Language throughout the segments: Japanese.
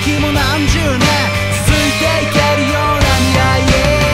先も何十年続いていけるような未来へ。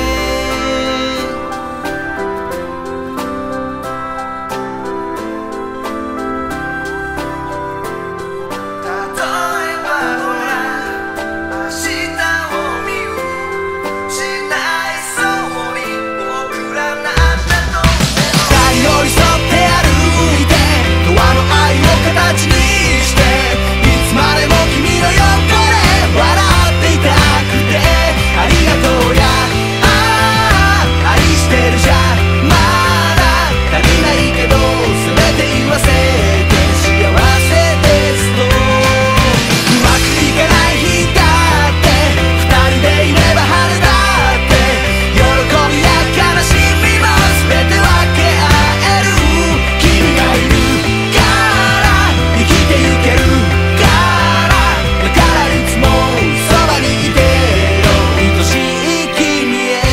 形にしていつまでも君の横で笑っていたくてありがとうや愛してるじゃまだ足りないけど全て言わせて幸せですとうまくいかない日だって二人でいれば春だって喜びや悲しみも全て分け合える君がいる生きてゆけるからだからいつもそばにいてよ愛しい君へ。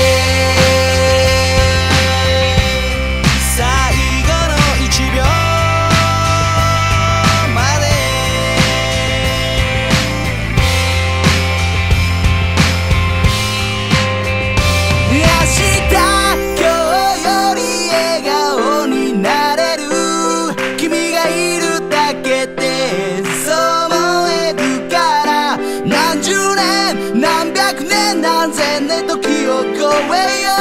最後の1秒まで明日今日より笑顔になれる君がいるだけでそう思えるから何十年何百年何千年時を超えよう